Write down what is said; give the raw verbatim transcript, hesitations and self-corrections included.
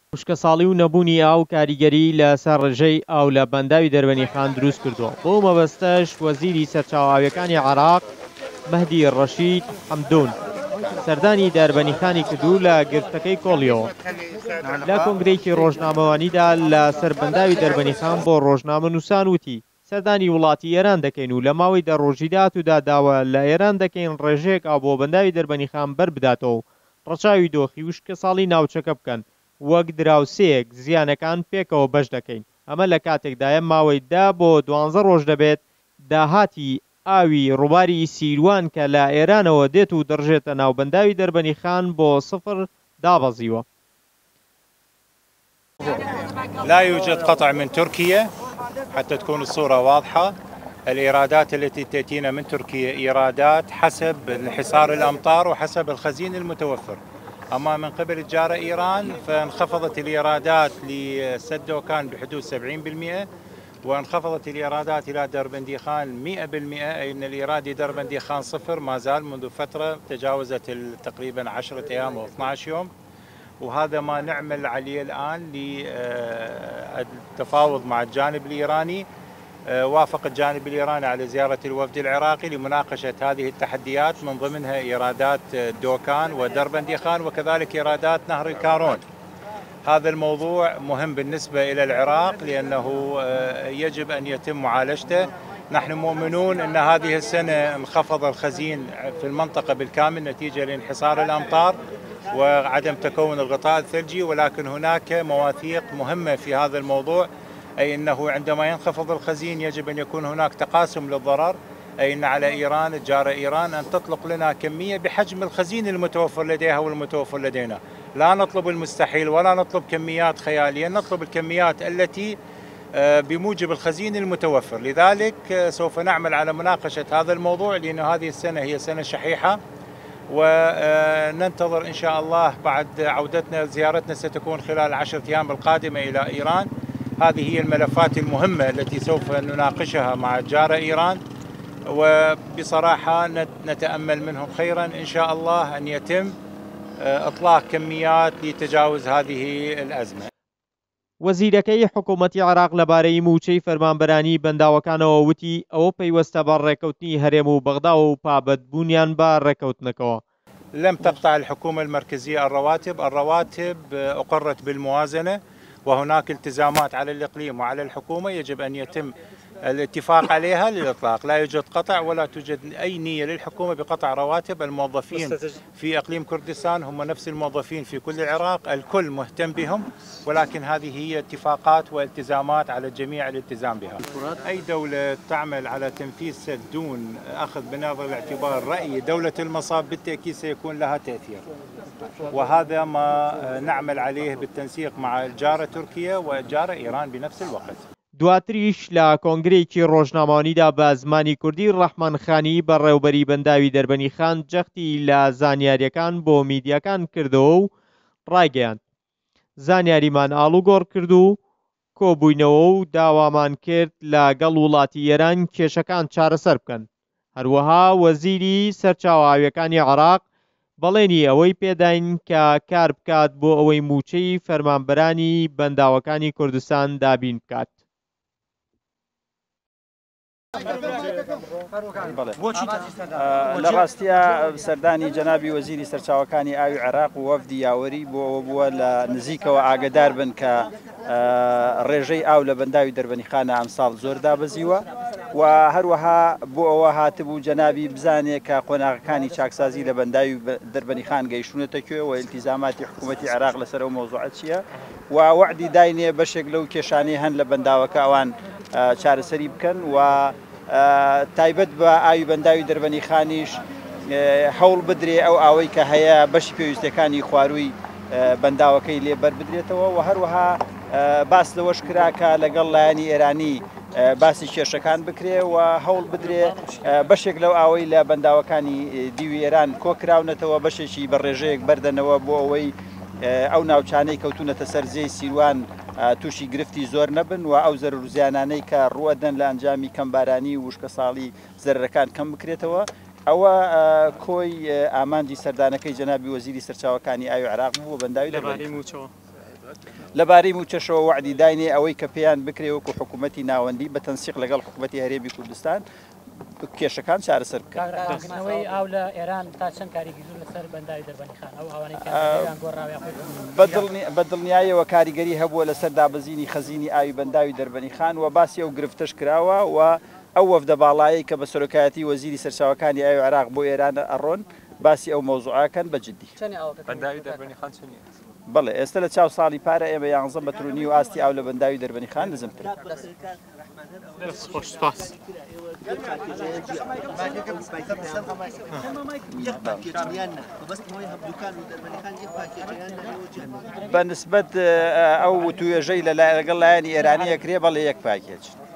وشکە ساڵی و نەبوونی ئاو کاریگەری لەسەر ڕێژەی ئاو لە بەنداوی دەربەنی خان دروست کردووە. بۆ مەبەستەش وەزیری سەرچاوەکانی عێراق مەهدی ڕەشید حەمدون سەردانی دەربەنیخانی کردو لە گرفتەکەی کۆڵیەوە. لە کۆنگرەیەکی ڕۆژنامەوانیدا لە سەر بەنداوی دەربەنیخان بۆ ڕۆژنامە نووسان وتی سەردانی وڵاتی ئێران دەکەین و لە ماوەی دە ڕۆژیدات و داداوە لە ئێران دەکەین ڕێژەیەک ئاو بۆ بەنداوی دەربەنیخان بەر بداتەوە ڕەچاوی دۆخی وشکە ساڵی ناوچەکە بکەن وەک دراوسەیەک زیانەکان پێکەوە بەش دەکەین. ئەمە لە کاتێکدایە ماوەی دا بۆ دوانزە ڕۆژ دەبێت داهاتی ئاوی ڕووباری سیروان کە لە ئێرانەوە دێت و دەڕژێتە ناو بەنداوی دەربەنیخان بۆ سفر دابەزیوە. لا يوجد قطع من تركيا حتى تكون الصورة واضحة. الإيرادات التي تأتينا من تركيا إيرادات حسب انحسار الأمطار وحسب الخزين المتوفر. أما من قبل الجارة إيران فانخفضت الإيرادات لسد دوكان بحدود سبعين بالمئة وانخفضت الإيرادات إلى دربنديخان مئة بالمئة، أي أن الإيراد دربنديخان صفر ما زال منذ فترة تجاوزت تقريبا عشرة أيام أو اثني عشر يوم. وهذا ما نعمل عليه الآن للتفاوض مع الجانب الإيراني. وافق الجانب الإيراني على زيارة الوفد العراقي لمناقشة هذه التحديات من ضمنها إيرادات دوكان ودربنديخان وكذلك إيرادات نهر الكارون. هذا الموضوع مهم بالنسبة إلى العراق لأنه يجب أن يتم معالجته. نحن مؤمنون أن هذه السنة انخفض الخزين في المنطقة بالكامل نتيجة لانحسار الأمطار وعدم تكون الغطاء الثلجي، ولكن هناك مواثيق مهمة في هذا الموضوع، أي أنه عندما ينخفض الخزين يجب أن يكون هناك تقاسم للضرر، أي أن على إيران الجارة إيران أن تطلق لنا كمية بحجم الخزين المتوفر لديها والمتوفر لدينا. لا نطلب المستحيل ولا نطلب كميات خيالية، نطلب الكميات التي بموجب الخزين المتوفر. لذلك سوف نعمل على مناقشة هذا الموضوع لأن هذه السنة هي سنة شحيحة، وننتظر إن شاء الله بعد عودتنا زيارتنا ستكون خلال العشرة أيام القادمة إلى إيران. هذه هي الملفات المهمة التي سوف نناقشها مع الجارة إيران، وبصراحة نتأمل منهم خيرا إن شاء الله أن يتم إطلاق كميات لتجاوز هذه الأزمة. وەزیرەکەی حکوومەتی عێراق لەبارەی موچەی فەرمانبەرانی بەنداوەکانەوە وتی ئەوە پەیوەستە بە ڕێکەوتنی هەرێم و بەغدا و پابەتبوونیان بە ڕێکەوتنەکەوە. لم تقطع الحكومة المركزية الرواتب، الرواتب أقرت بالموازنة وهناك التزامات على الإقليم وعلى الحكومة يجب أن يتم الاتفاق عليها للإطلاق. لا يوجد قطع ولا توجد أي نية للحكومة بقطع رواتب. الموظفين في إقليم كردستان هم نفس الموظفين في كل العراق، الكل مهتم بهم، ولكن هذه هي اتفاقات والتزامات على الجميع الالتزام بها. أي دولة تعمل على تنفيذ سد دون أخذ بنظر الاعتبار رأي دولة المصاب بالتأكيد سيكون لها تأثير، وهذا ما نعمل عليه بالتنسيق مع الجارة تركيا والجارة إيران بنفس الوقت. دواتریش لە کۆنگرەیەکی ڕۆژنامەوانیدا بە زمانی کوردی ڕەحمانخانی بەڕێوەبەری بەنداوی دەربەنیخان جەختی لە زانیاریەکان بۆ میدیاکان کردەوە و ڕایگەیاند. زانیاریمان ئاڵوگۆڕ کرد و کۆبووینەوە و داوامان کرد لەگەڵ وڵاتی ئێران کێشەکان چارەسەر بکەن. هەروەها وەزیری سەرچاوەئاویەکانی عێراق بەڵێنی ئەوەی پێداین کە کار بکات بۆ ئەوەی موچەی فەرمانبەرانی بەنداوەکانی کوردستان دابین بکات. لە ڕاستیە سەردانی جەنابی وەزیری سەرچاوەکانی ئاوی عێراق و وەفدی یاوەری بۆ ئەوە بووە لە نزیکەوە ئاگدار بن کە ڕێژەی ئاو لە بەنداوی دەربەنیخانە ئەمساڵ زۆر دابەزیوە و هەروەها بۆ ئەوە هاتبوو جەنابی بزانێت کە قۆناغەکانی چاکسازی لە بەنداوی دەربەنیخان گەیشتونەتە کوێ و ئیلتیزاماتی حکوومەتی عێراق لەسەر ئەو مۆزوعە چییە و وەعدی داینێ بەشێک لەو کێشانەی هەن لە بەنداوەکە ئەوان چارەسەری بکەن و تایبەت بە ئاوی بەنداوی دەربەنیخانیش هەوڵ بدرێ ئەو ئاوەی کە هەیە بەشی پێویستەکانی خوارووی بەنداوەکەی لێبەر بدرێتەوە و هەروەها باس لەوەش کراکە لەگەڵ لایەنی ئێرانی باسی کێشەکان بکرێ و هەوڵ بدرێ بەشێک لەو ئاوەی لە بەنداوەکانی دیوی ئێران کۆکراونەتەوە بەشێکی بە ڕێژەیەک بەردەنەوە بۆ ئەوەی ئەو ناوچانەی کەوتونەتە سەرجێی سیروان تووشی گرفتی زۆر نەبن و ئەو زەرر و زیانانەی کە ڕوەدەن لە ئەنجامی کەمبارانی و وشکە ساڵی زەرەکان کەم بکرێتەوە. ئەوە کۆی ئامانجی سەردانەکەی جەنابی وەزیری سەرچاوەکانی ئاوی عێراق بوو بەنداوی لەبارەی موچەوە لەبارەی موچەشەوە وعدی داینێ ئەوەی کە پێیان بکرێ وەکو حکوومەتی ناوەندی بە تەنسیق لەگەڵ حکوومەتی هەرێمی کوردستان کێشەکان چارەسەر بکەنەوەی ئاو لە ئێران تا چەند کاریگەری زۆر لەسەر بەنداوی دەربەنی خان ئەو ئەوانەی بە دڵنیایەوە کاریگەری هەبووە لەسەر دابەزینی خەزینی ئاوی بەنداوی دەربەنی خان و باسی ئەو گرفتەش کراوە و ئەو وەفدە باڵایی کە بە سەرۆکایەتی وەزیری سەرچاوەکانی ئاوی عێراق بۆ ئێران ئەڕۆن باسی ئەو مەوزوعەکەن بەجددی بەڵێ ئێستا لە چاو ساڵی پارە ئێمە یانزە مەترونی و ئاستی ئاو لە بەنداوی دەربەنی خان نزمتر. بە نسبەت ئەو توێژەی لە لەگەڵ لایەنی ئێرانی ئەکرێ بەڵێ یەک پاکێج.